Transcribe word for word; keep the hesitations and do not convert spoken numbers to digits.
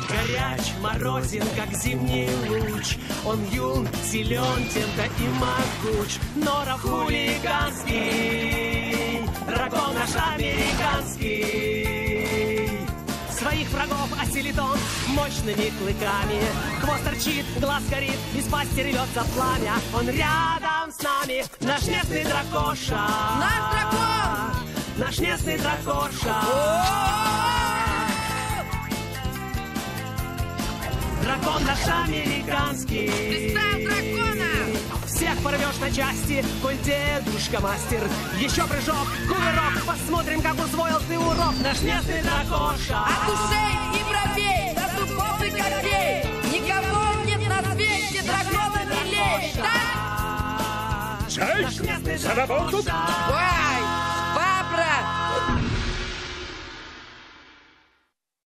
Горяч, морозен, как зимний луч. Он юн, силен, тем-то и могуч. Норов хулиганский, дракон наш американский. Своих врагов осилит он мощными клыками. Хвост торчит, глаз горит, из пасти рвется пламя. Он рядом с нами, наш местный дракоша. Наш дракон! Наш местный дракоша. Дракон наш американский. Представь дракона! Всех порвешь на части, коль дедушка мастер. Еще прыжок, кувырок, посмотрим, как усвоил ты урок. Наш местный дракоша. От ушей и бровей до зубов и когтей никого нет на свете дракона милей. Так? Чай, за работу! Вау!